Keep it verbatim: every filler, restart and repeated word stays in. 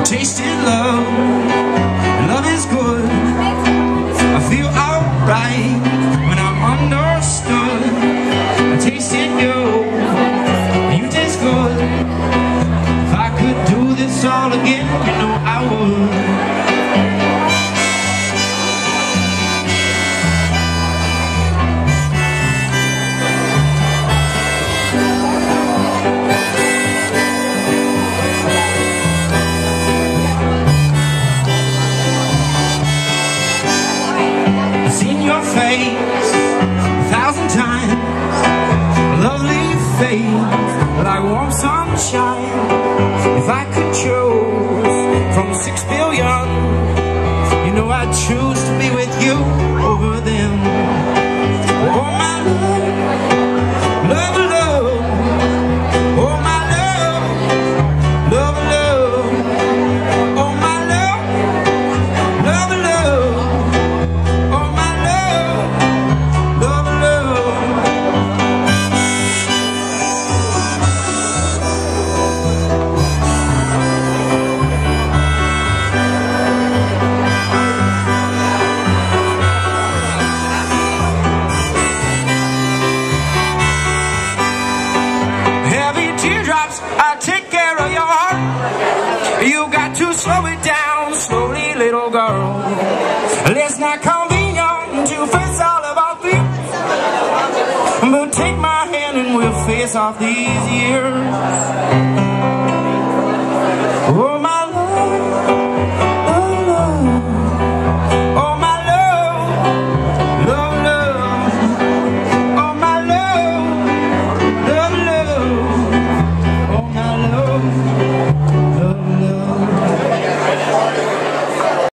tasted love. Love is good. I feel alright when I'm understood. I tasted you. You taste good. If I could do this all again, you know I would. Face a thousand times, a lovely face like warm sunshine. If I could choose from six billion, you know I'd choose to be with you over them. Oh my love, love, love. Oh my love, love, love. Oh my love, love, love. I'll take care of your heart. You got to slow it down slowly, little girl. It's not convenient to face all of our fears, but take my hand and we'll face off these years.